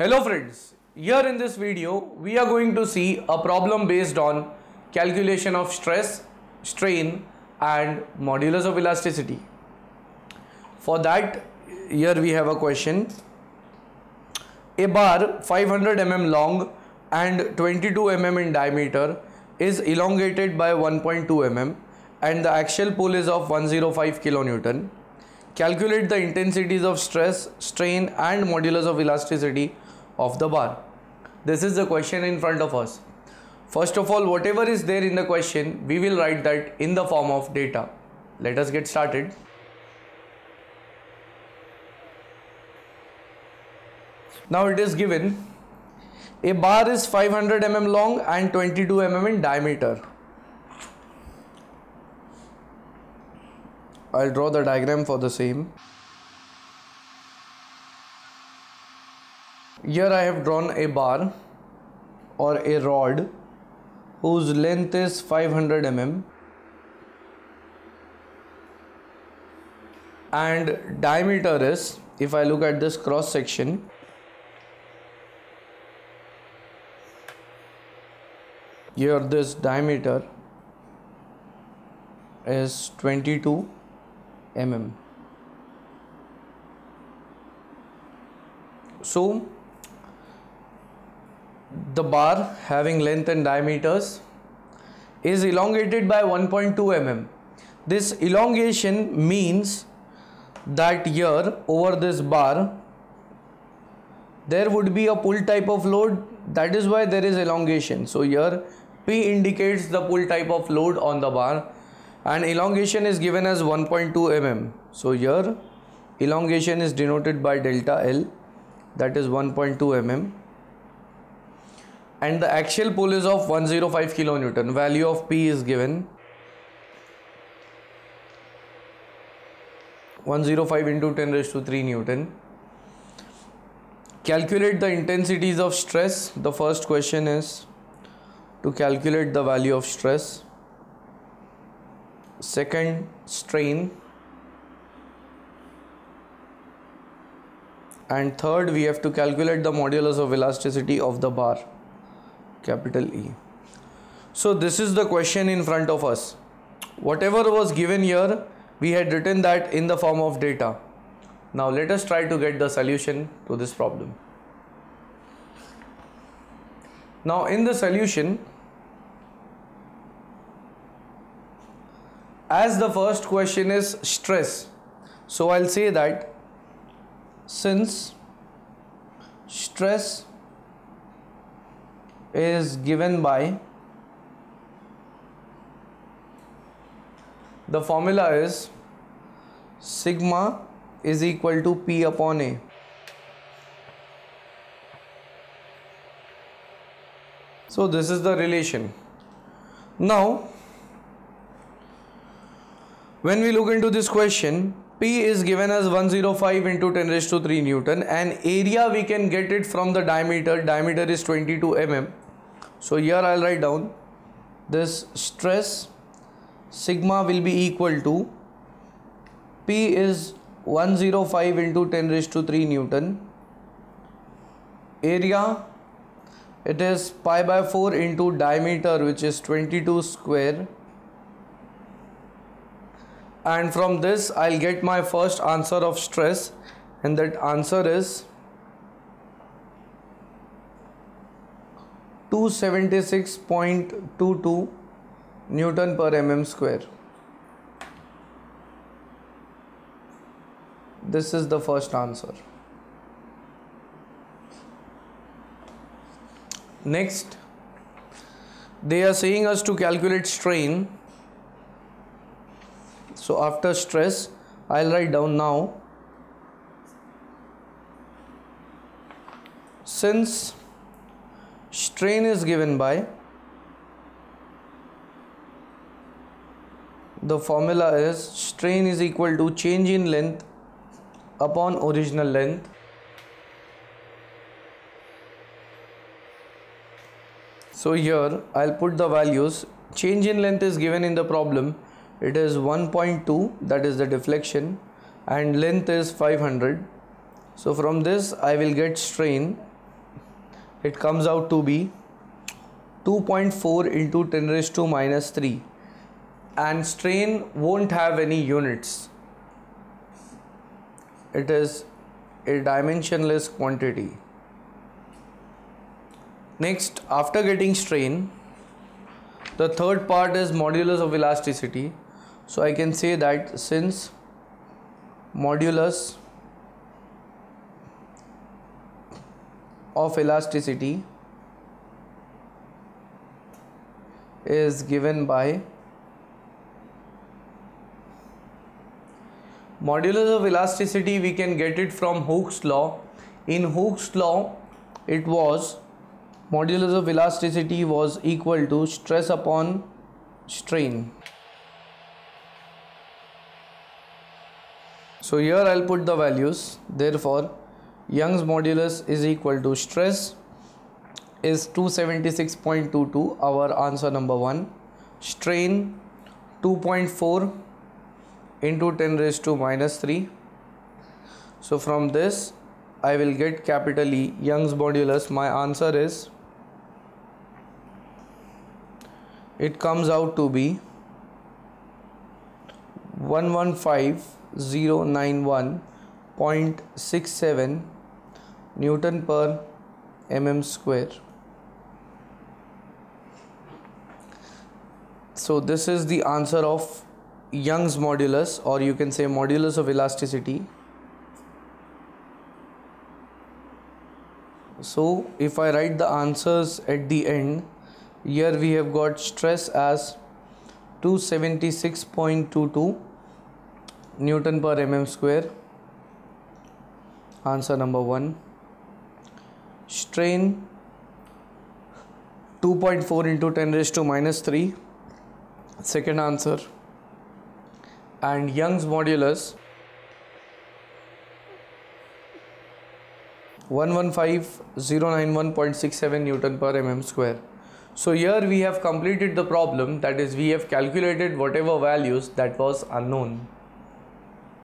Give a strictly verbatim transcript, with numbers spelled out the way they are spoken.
Hello friends, here in this video we are going to see a problem based on calculation of stress, strain and modulus of elasticity. For that, here we have a question. A bar five hundred millimeters long and twenty-two millimeters in diameter is elongated by one point two millimeters and the axial pull is of one hundred five kilonewton. Calculate the intensities of stress, strain and modulus of elasticity of the bar. This is the question in front of us. First of all, whatever is there in the question, we will write that in the form of data. Let us get started. Now it is given a bar is five hundred millimeters long and twenty-two millimeters in diameter. I'll draw the diagram for the same. Here I have drawn a bar or a rod whose length is five hundred millimeters and diameter is, if I look at this cross section, here this diameter is twenty-two millimeters. So the bar having length and diameters is elongated by one point two millimeters. This elongation means that here over this bar there would be a pull type of load. That is why there is elongation. So here P indicates the pull type of load on the bar and elongation is given as one point two millimeters. So here elongation is denoted by delta L, that is one point two millimeters, and the axial pull is of one hundred five kilonewton. Value of P is given one hundred five into ten raised to three Newton. Calculate the intensities of stress. The first question is to calculate the value of stress. Second, strain. And third, we have to calculate the modulus of elasticity of the bar, capital E. So this is the question in front of us. Whatever was given here, we had written that in the form of data. Now let us try to get the solution to this problem. Now in the solution, as the first question is stress, so I'll say that since stress is given by, the formula is sigma is equal to P upon A. So this is the relation. Now when we look into this question, P is given as one hundred five into ten raised to three Newton and area we can get it from the diameter. Diameter is twenty-two millimeters. So here I'll write down this stress sigma will be equal to P is one hundred five into ten raised to three Newton. Area, it is pi by four into diameter, which is twenty-two square. And from this I'll get my first answer of stress, and that answer is two hundred seventy-six point two two Newton per mm square. This is the first answer. Next, they are saying us to calculate strain. So after stress, I'll write down now, since strain is given by, the formula is strain is equal to change in length upon original length. So here I'll put the values. Change in length is given in the problem. It is one point two, that is the deflection, and length is five hundred. So from this I will get strain it comes out to be two point four into ten raised to minus three, and strain won't have any units. It is a dimensionless quantity. Next, after getting strain, the third part is modulus of elasticity. So I can say that since modulus of elasticity is given by modulus of elasticity, we can get it from Hooke's law. In Hooke's law, it was modulus of elasticity was equal to stress upon strain. So here I'll put the values. Therefore, Young's modulus is equal to stress is two seventy-six point two two, our answer number one. Strain two point four into ten raised to minus three. So from this I will get capital E, Young's modulus. My answer is, it comes out to be one one five zero nine one point six seven Newton per mm square. So this is the answer of Young's modulus, or you can say modulus of elasticity. So if I write the answers at the end, here we have got stress as two seventy-six point two two Newton per mm square, answer number one. Strain two point four into ten raised to minus three, second answer. And Young's modulus one one five zero nine one point six seven Newton per mm square. So here we have completed the problem, that is we have calculated whatever values that was unknown.